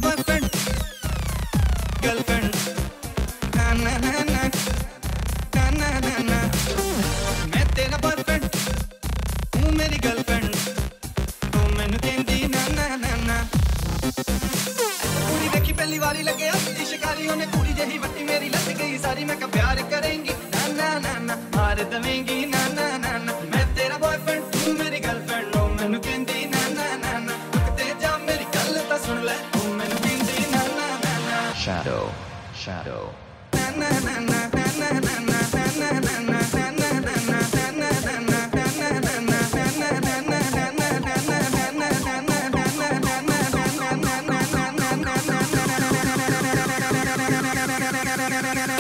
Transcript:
Boyfriend girlfriend ना ना ना ना ना ना ना ना मैं तेरा बॉयफ्रेंड हूँ मेरी गर्लफ्रेंड तो मैनू कहंदी ना ना ना ना कुड़ी देखी पहली वारी लगे हस्ती शिकारी होने कुड़ी जही वट्टी मेरी लग गई सारी मैं क्या प्यार करेंगी ना ना ना ना मार दवेंगी ना ना ना ना मैं तेरा बॉयफ्रेंड तू मेरी गर्लफ्रेंड ओ मैनू कहंदी ना ना ना ना रुकते जा मेरी गल तां सुन ले तू मैनू कहंदी ना ना ना ना Shadow, shadow. na na na na na na na na na na na